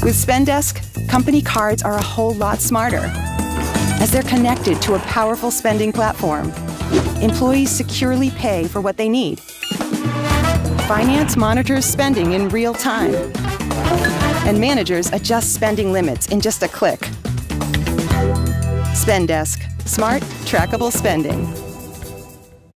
With Spendesk, company cards are a whole lot smarter, as they're connected to a powerful spending platform. Employees securely pay for what they need. Finance monitors spending in real time, and managers adjust spending limits in just a click. Spendesk. Smart, trackable spending.